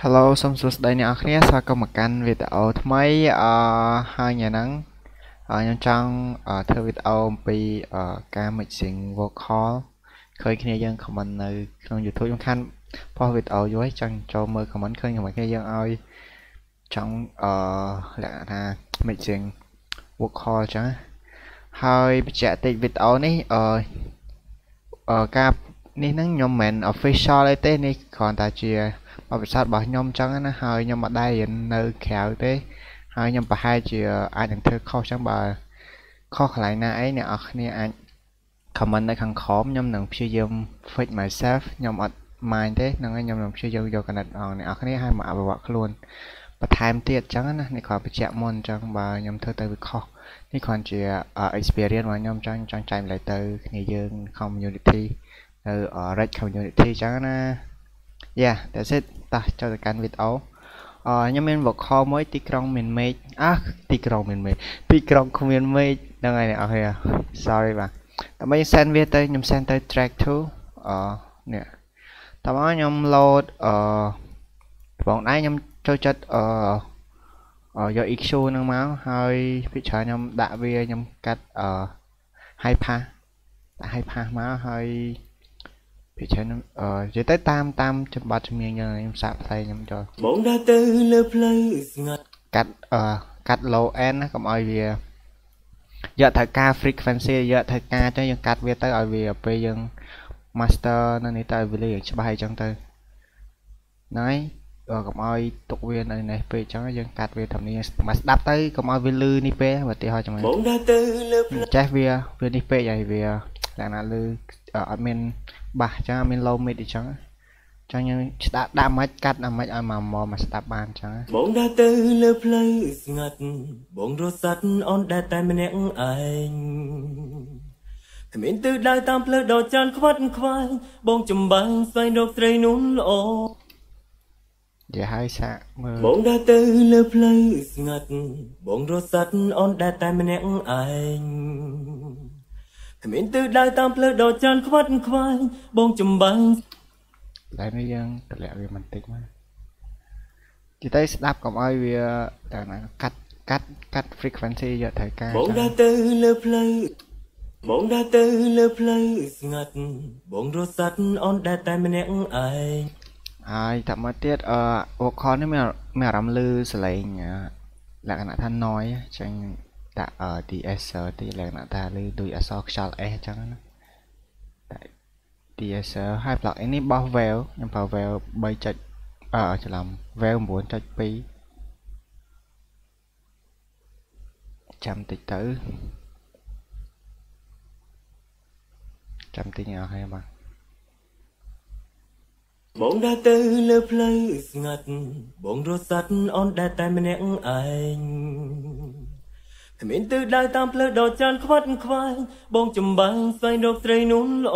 Hello សូមសួស្តីអ្នកនរគ្នាស្វាគមន៍មកកាន់វីដេអូថ្មីហើយថ្ងៃហ្នឹងខ្ញុំចង់ធ្វើវីដេអូអំពីការ mixing vocal ឃើញគ្នាយើង comment នៅក្នុង YouTube ខ្ញុំខានផុសវីដេអូយូរហើយចង់ចូលមើល comment ឃើញគ្នាយើងឲ្យចង់លក្ខណៈថា mixing vocal អញ្ចឹងហើយបញ្ជាក់តិចវីដេអូនេះការនេះហ្នឹងខ្ញុំមិន official ទេនេះគ្រាន់តែជាបទពិសោធន៍របស់ខ្ញុំចឹងណាហើយខ្ញុំអត់ដែររៀននៅក្រៅទេហើយខ្ញុំប្រហែលជាអាចនឹងធ្វើខុសចឹងបើខុសកន្លែងណាអីអ្នកនរគ្នាអាច comment នៅខាងក្រោមខ្ញុំនឹងព្យាយាម fix myself ខ្ញុំអត់ mind ទេហ្នឹងហើយខ្ញុំនឹងព្យាយាមយកកណិតអ្នកនរគ្នាឲ្យមកអភិវឌ្ឍខ្លួនបន្ថែមទៀតចឹងណានេះគ្រាន់បញ្ជាក់មុនចឹងបើខ្ញុំធ្វើទៅវាខុសនេះគ្រាន់ជា experience របស់ខ្ញុំចឹងចង់ចែកម្លែកទៅគ្នាយើង community នៅ Red community ចឹងណា Yeah that's it តោះចូលទៅកាន់វីដេអូខ្ញុំមាន vocal មួយទីក្រុងមានមេឃទីក្រុងមានមេឃទីក្រុងគ្មានមេឃហ្នឹងហើយអ្នកនរគ្នា sorry បាទដើម្បី send វាទៅខ្ញុំ send ទៅ track 2នេះតោះខ្ញុំ load បងដៃខ្ញុំចូលចិត្តយក EQ ហ្នឹងមកហើយពីច្រើនខ្ញុំដាក់វាខ្ញុំកាត់ high pass ដាក់ high pass មកហើយពីច្រើននិយាយទៅតាមចំបាត់ជំនាញខ្ញុំសាកផ្សាយខ្ញុំចូលបងដើរទៅលើផ្លូវស្ងាត់កាត់ low end ណាកុំឲ្យវាយកត្រូវការ frequency យកត្រូវការចឹងយើងកាត់វាទៅឲ្យវាពេលយើង master នៅនេះទៅឲ្យវាលេងច្បាស់អីចឹងទៅហ្នឹងហើយកុំឲ្យទុកវានៅនេះពេកចឹងយើងកាត់វាតាមនេះមកស្ដាប់ទៅកុំឲ្យវាលឺនេះពេកបើទីហើយចាំបងដើរទៅលើចេះវានេះពេកហើយវាលក្ខណៈលឺអត់មានបាសចឹងមាន low mid អញ្ចឹងចឹងយើងស្ដាប់ដាក់មិនកាត់ដាក់មិនឲ្យមកស្ដាប់បានចឹងបងដើរទៅលើផ្លូវស្ងាត់បងរត់សัตว์អូនដែលតែម្នាក់ឯងគ្មានទិសដៅតាមផ្លូវដ៏ចាន់ខ្វាត់ខ្វាយបងចំបាំងស្វែងរកត្រីនោះល្អនិយាយឲ្យសាកមើលបងដើរទៅលើផ្លូវស្ងាត់បងរត់សัตว์អូនដែលតែម្នាក់ឯងគ្មានទិសដៅតាមផ្លូវដ៏ចាន់ខ្វាត់ខ្វាយបងចំបាំងតែនេះយើងតម្លាក់វាបន្តិចមកទីទៅស្ដាប់កុំឲ្យវាតែណាកាត់ frequency យកត្រូវការបងដើរទៅលើផ្លូវបងដើរទៅលើផ្លូវស្ងាត់បងរត់សัตว์អូនដែលតែម្នាក់ឯងហើយតែមកទៀតvocal នេះមានអារម្មណ៍លឺសលេងលក្ខណៈថា noise ចឹងដាក់ DS ទីលក្ខណៈថាលឺដូចអក្សរខ្យល់ S អញ្ចឹងណាដាក់ DS ហើយ plugin នេះបោះ Veil ខ្ញុំប្រើ Veil 3 ច្រឡំ Veil 9.2 ចាំតិចទៅចាំតិចអស់ហើយបាទបងដើរទៅលើផ្លូវស្ងាត់បងរត់សัตว์អូនដែលតែម្នាក់ឯងគ្មានទិសដៅតាមផ្លូវដ៏ចាន់ខ្វាត់ខ្វាយបងចំបាំងស្វែងរកត្រីនោះល្អ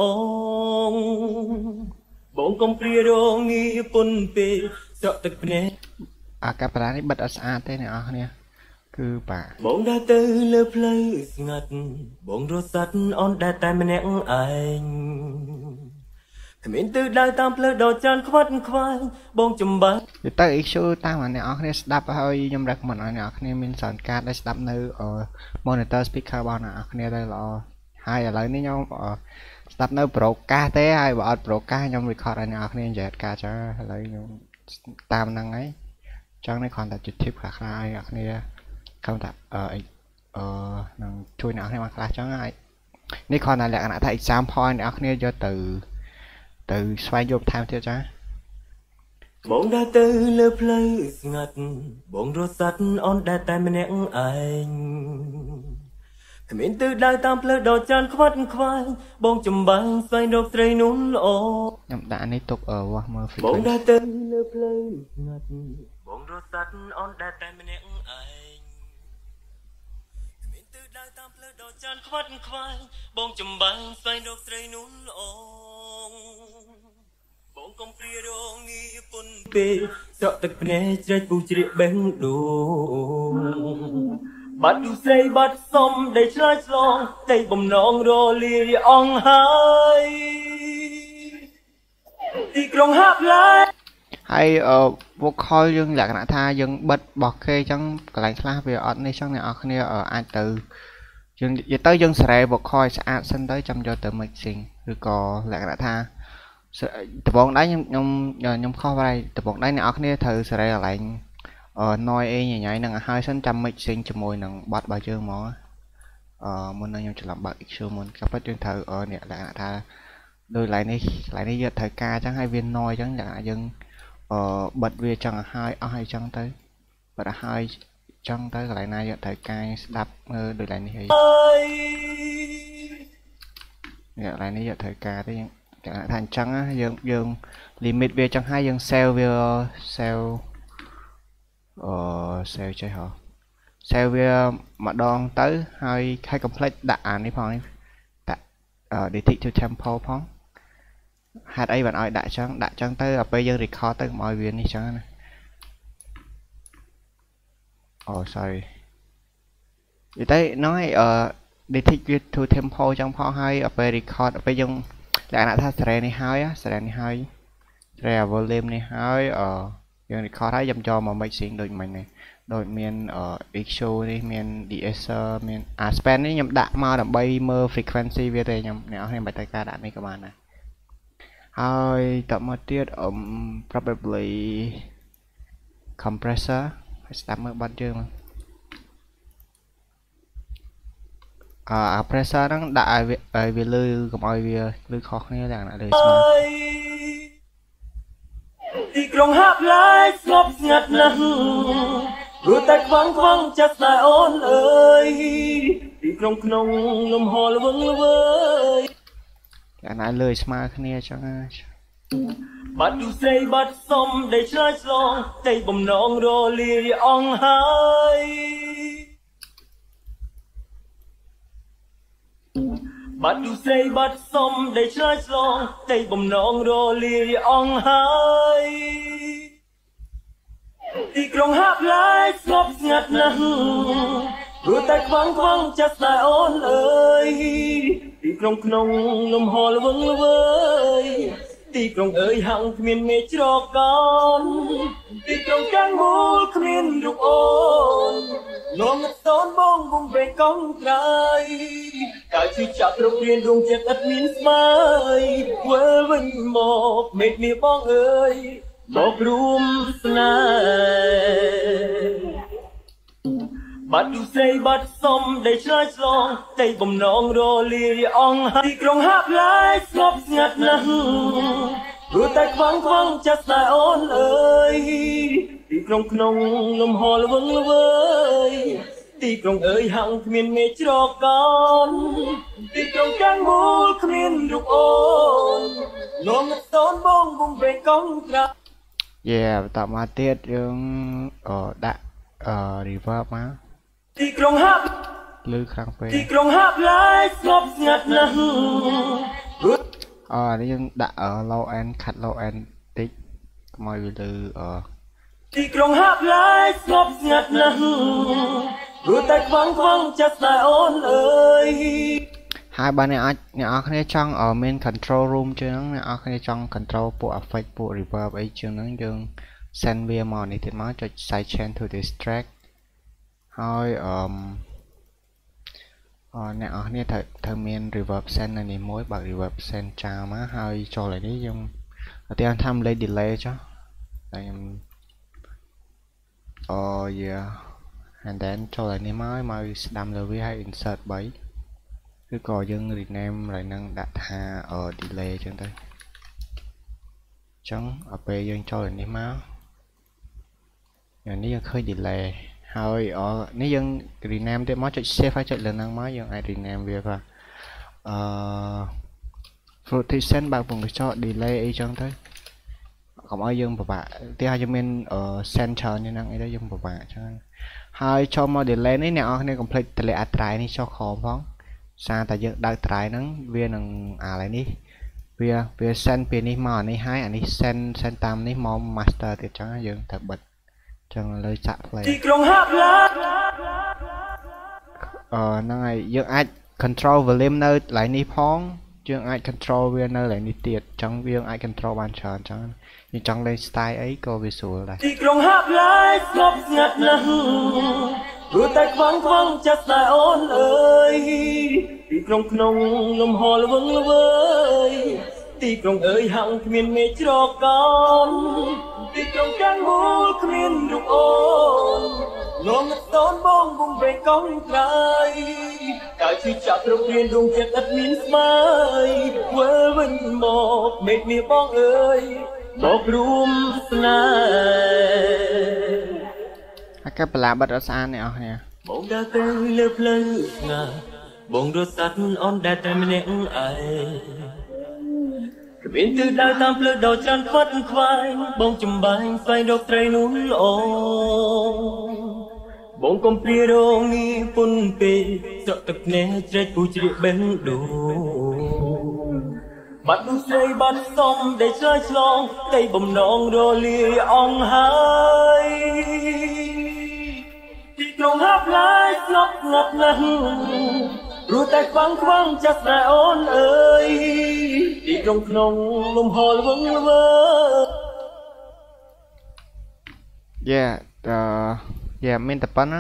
បងកុំព្រារងាពុនពេកស្រក់ទឹកភ្នែកអាកាប៉ារ៉ានេះបិទអត់ស្អាតទេអ្នកនរគ្នាគឺបាទបងដើរទៅលើផ្លូវស្ងាត់បងរត់សัตว์អូនដែលតែម្នាក់ឯងគ្មានទិសដៅតាមផ្លូវដ៏ចាន់ខ្វាត់ខ្វាយបងចំបាំងទៅ EQ តាមអ្នកនរគ្នាស្ដាប់ហើយខ្ញុំ recommend ឲ្យអ្នកនរគ្នាមាន sound card ដែលស្ដាប់នៅ monitor speaker របស់អ្នកនរគ្នាទៅល្អហើយឥឡូវនេះខ្ញុំស្ដាប់នៅ broadcast ទេហើយបើអត់ broadcast ខ្ញុំ record ឲ្យអ្នកនរគ្នានិយាយការចឹងឥឡូវខ្ញុំតាមហ្នឹងហើយចឹងនេះគ្រាន់តែជា tip ខ្លះៗឲ្យអ្នកនរគ្នាខំថានឹងជួយអ្នកនរគ្នាបានខ្លះចឹងហើយនេះគ្រាន់តែលក្ខណៈថា example ឲ្យអ្នកនរគ្នាយកទៅស្វែងយល់បន្ថែមទៀតចាបងដើរទៅលើផ្លូវស្ងាត់បងរត់សัตว์អូនដែលតែម្នាក់ឯងគ្មានទិសដៅតាមផ្លូវដ៏ចាន់ខ្វាត់ខ្វាយបងចំបាំងស្វែងរកត្រីនោះល្អខ្ញុំដាក់នេះទុកវាស់មើល frequency បងដើរទៅលើផ្លូវស្ងាត់បងរត់សัตว์អូនដែលតែម្នាក់ឯងគ្មានទិសដៅតាមផ្លូវដ៏ចាន់ខ្វាត់ខ្វាយបងចំបាំងស្វែងរកត្រីនោះល្អបងកុំព្រារងាពុនពេកស្រក់ទឹកភ្នែកជ្រែកពូជ្រៀកបេះដូងបាត់ទូស្រីបាត់សុំដែលឆ្លើយឆ្លងតែបំណងរលាយអងហើយទីក្រុងហាប់ឡាយ hay vocal dương là cái tha dương bật bọt kê chẳng cái lại khác về ở đây chẳng này ở kia ở ai từ dương giờ tới dương sẽ vocal sẽ sân tới chăm cho tự mình xin rồi còn là cái tha tập bọn đấy nhung kho vào đây tập bọn đấy này ở kia thử sẽ lại nói nhảy nhảy nè hai sân trăm mình xin cho môi nè bắt bài chương mỏ muốn năng chỉ làm bài chương muốn các phát trên thử ở nè là tha đôi lại này giờ thời ca chẳng hai viên nói chẳng là dân bật về chẳng hai chẳng tới bật hai chẳng tới lại này giờ thời ca đáp đôi lại này giờ lại này giờ thời ca tới thành trắng á dân limit về chẳng hai dân sale về sale chơi họ sale về mà đòn tới hai complete đã đi phong để thị to temple phong hạt ấy bạn ơi đại trắng tới ở bây giờ record tới mọi việc đi trắng này sorry thì tới nói để thích to tempo trong phó hay ở bây record ở bây giờ lại là thay này hai re volume này hai giờ record thấy dòng cho mà mấy xịn được mình này đội miền exo đi miền DSR miền span ấy nhầm đã mà đầm bay mơ frequency về đây nhầm nếu hay bài tay ca đã mấy các bạn này hai tập một tiết probably compressor phải start mới bắt chưa compressor nó đại về lư còn ai về lư khó như là đời thì trong hát lái ngọc ngặt nặng rồi tay vắng vắng chắc lại ôn ơi thì trong nông lầm hò vững vơi cái này lời smart kia cho bắt du xây bắt xong để chơi long tay bầm nong rô li ong hai bắt du xây bắt xong để chơi long tay bầm nong rô li ong hai thì trong hát lái ngọc ngặt nặng rồi tay vắng vắng chắc lại ôn ơi thì trong nông lầm hò vững vơi thì trong ơi hằng miền mê cho con thì trong cánh mũ miền rục ôn nó ngất đón bông vùng về công trai cả chi chặt rộng riêng đùng chết ất miên smile quơ vinh một mệt mì bong ơi một room snai bắt du xây bắt xong để chơi long tay bầm nong rô li ong hai trong hát lái ngọc ngặt nặng rồi tay vắng vắng chắc lại ôn ơi thì trong nông lầm hò vững vơi thì trong ơi hằng miền mê cho con thì trong cánh mũ miền rục ôn nó ngất đón bông vùng về công trai tạo mà tiết dương đã reverb má thì trong hát lư khang phê thì trong hát lái ngọc ngặt nặng đây dương đã ở low end cut low end tích mọi người từ thì trong hát lái ngọc ngặt nặng rồi tay vắng vắng chắc lại ôn ơi hai bạn này ở cái trong ở main control room chứ nó ở cái trong control bộ effect bộ reverb ấy chứ nó dương send via màu này thì nó cho sidechain to this track thôi nè ở đây thời miền reverb send này mối bạc reverb send chào má hơi cho lại đấy dùng tiên tham lấy delay cho đây yeah and then cho lại này mới đam lời với hay insert bấy cứ coi dân rename lại năng đặt hà ở delay trên đây chẳng ở bên dân cho lại này máu này dân khơi delay hơi nếu dân rename thì mới cho save phải chạy lên năng mới dân ai rename về và rotation bằng vùng cho delay ấy chẳng tới còn ai dân bà thứ hai cho mình ở center như năng ấy đó dân bà cho hai cho mà delay này nào này complete delay atrai này cho khó phóng xa tại dân đang trai nắng viên nằng lại đi về send pin này mà này hai anh đi send tam này mong master thì chẳng dân thật bật chẳng lời chạm play năng này dân ai control volume nơi lại ní phong dương ai control viên nơi lại đi tiệt trong viên ai control bàn tròn trong nhưng trong lên style ấy có visual này ទីក្រុងហាប់ឡាយស្ងប់ស្ងាត់ណាស់ព្រោះតែខ្វាំងខ្វាំងចិត្តតែអូនអើយទីក្រុងក្នុងលំហល្វឹងល្វើយទីក្រុងអើយហាំងគ្មានមេឃជ្រកកោនទីក្រុងទាំងមូលគ្មានរូបអូនងងឹតតូនបងវងវែងកងក្រៃកាយជិះចាក់គ្រប់រៀនដួងចិត្តឥតមានស្មើវិលវិញមកមេឃមាសបងអើយមករួមស្នេហ៍ cái bala bật ở xa này nè បងដើរទៅលើផ្លូវស្ងាត់បងរត់សัตว์អូនដើរតែម្នាក់ឯងគ្មានទិសដៅតាមផ្លូវដ៏ច្រើនខ្វាត់ខ្វាយបងចំបាញ់ស្វែងរកត្រីនោះល្អបងកុំព្រារងងាពុនពេកស្រក់ទឹកភ្នែកជ្រែកពូជ្រៀកបេះដូងបាត់នោះស្រីបាត់សំដែលឆ្លើយឆ្លងតែបំណងរលាយអង្ហើយទីក្រុងហាប់ឡាយស្ងប់ស្ងាត់ណាស់ព្រោះតែខ្វាំងខ្វាំងចិត្តតែអូនអើយទីក្រុងក្នុងលំហល្វឹងល្វើយ yeah yeah មានតែប៉ុណ្ណឹង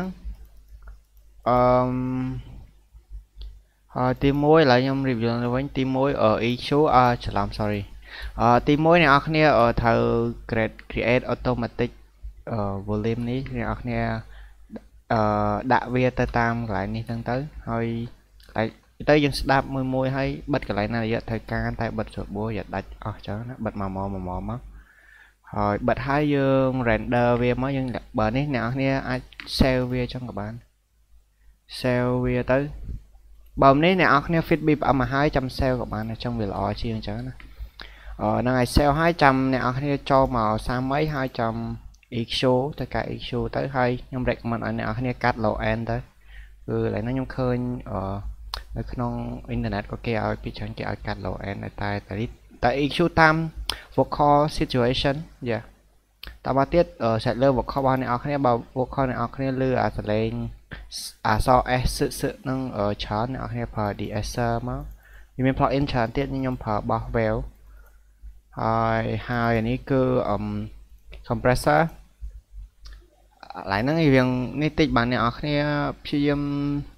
ទី1ឡើយខ្ញុំ review ទៅវិញទី1 issue ច្រឡំ sorry ទី1អ្នកនរគ្នាត្រូវ create automatic volume នេះអ្នកនរគ្នាដាក់វាទៅតាមកន្លែងនេះហ្នឹងទៅហើយទៅយើងស្ដាប់មួយហើយបិទកន្លែងណារយៈត្រូវការតែបិទស្រួលอย่าដាច់អស់ចឹងណាបិទមកមកហើយបិទហើយយើង render វាមកយើងបើនេះអ្នកនរគ្នាអាច save វាចឹងក៏បាន save វាទៅបើនេះអ្នកនរគ្នា fit BPM មកហើយចាំ save ក៏បានអញ្ចឹងវាល្អជាងអញ្ចឹងណាហ្នឹងហើយ save ហើយចាំអ្នកនរគ្នាចូលមក30ហើយចាំ EQ ទៅកា EQ ទៅហើយខ្ញុំ recommend ឲ្យអ្នកនរគ្នាកាត់ low end ទៅគឺឥឡូវនេះខ្ញុំឃើញនៅក្នុងអ៊ីនធឺណិតក៏គេឲ្យពីច្រើនគេឲ្យកាត់ low end តែ EQ តាម vocal situation យ៉ាតមកទៀតសេតលើ vocal របស់អ្នកនរគ្នាបើ vocal អ្នកនរគ្នាលើអាសលេងអស S សឹកនឹងច្រើនអ្នកនរគ្នាប្រើ de-esser មកវាមាន plugin ច្រើនទៀតខ្ញុំប្រើ Boss Wave ហើយនេះគឺcompressor ឡើយហ្នឹងវានេះតិចបានអ្នកនរគ្នាព្យាយាម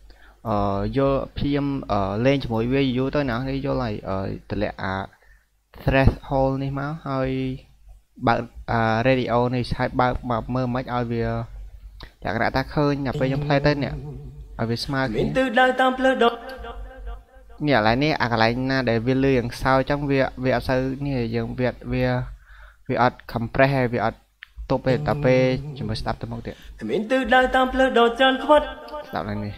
លេងជាមួយវាយូរទៅអ្នកនរគ្នាយល់ហើយតម្លាក់អា threshold នេះមកហើយបើកradio នេះហើយបើកមកមើលមិនឲ្យវាតែគេថាឃើញតែពេលខ្ញុំផ្លែទៅនេះឲ្យវាស្មើគ្នាមានទិសដៅតាមផ្លូវដកនេះឥឡូវនេះអាកន្លែងណាដែលវាលឺយ៉ាងសោចចឹងវាអត់សូវនេះយើងវាអត់ compress ហើយវាអត់ទប់ទេតែពេលជាមួយស្ដាប់ទៅមកទៀតមានទិសដៅតាមផ្លូវដ៏ច្រើនខ្វាត់ស្ដាប់ឡើងនេះ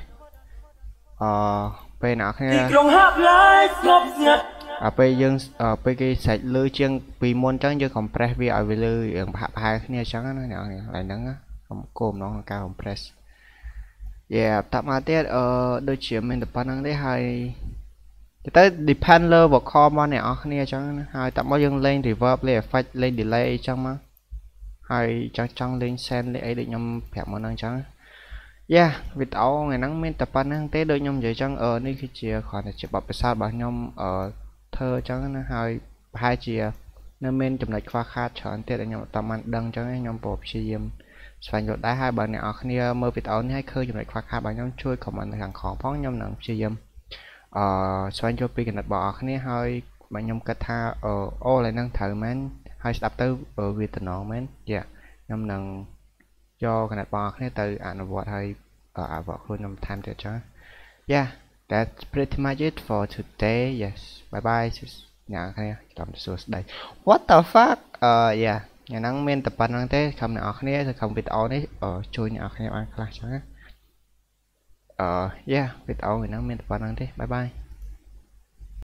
ពេលអ្នកគ្នាទីក្រុងហាប់ឡាយស្ងប់ស្ងាត់ពេលយើងពេលគេសាច់លឺជាងពីមុនចឹងយើង compress វាឲ្យវាលឺរឿងប្រហែលគ្នាចឹងណាអ្នកគ្នាឡើយហ្នឹងគោលម្ដងក្នុងការ compress តាប់មកទៀតដូចជាមានតែប៉ុណ្្នឹងទេហើយទៅ depend លើ vocal របស់អ្នកនរគ្នាចឹងណាហើយតាប់មកយើងលេង reverb លេង effect លេង delay អីចឹងមកហើយចង់លេង send លេងអីដូចខ្ញុំប្រាប់មកហ្នឹងចឹងវីដេអូថ្ងៃហ្នឹងមានតែប៉ុណ្្នឹងទេដូចខ្ញុំនិយាយចឹងនេះគឺជាគ្រាន់តែជាបទពិសោធន៍របស់ខ្ញុំធ្វើចឹងណាហើយប្រហែលជានៅមានចំណុចខ្វះខាតច្រើនទៀតដែលខ្ញុំអត់បានដឹងចឹងខ្ញុំព្យាយាមស្វែងយល់ដែរហើយបើអ្នកនរគ្នាមើលវីដេអូនេះហើយឃើញចំណុចខ្វះខាតរបស់ខ្ញុំជួយ comment នៅខាងក្រោមផងខ្ញុំនឹងព្យាយាមស្វែងយល់ពីគំនិតរបស់អ្នកគ្នាហើយបើខ្ញុំគិតថាអូឡើយហ្នឹងត្រូវមែនហើយស្ដាប់ទៅវាតំណងមែនខ្ញុំនឹងយកគំនិតរបស់អ្នកគ្នាទៅអនុវត្តហើយអនុវត្តខ្លួនខ្ញុំថែមទៀតចឹងthat's pretty much it for today yes bye bye អ្នកគ្នាចាំសួស្ដី what the fuck ថ្ងៃហ្នឹងមានតែប៉ុណ្្នឹងទេខំអ្នកគ្នាទៅខំវីដេអូនេះជួយអ្នកគ្នាបានខ្លះចឹងណាវីដេអូហ្នឹងមានតែប៉ុណ្្នឹងទេ bye bye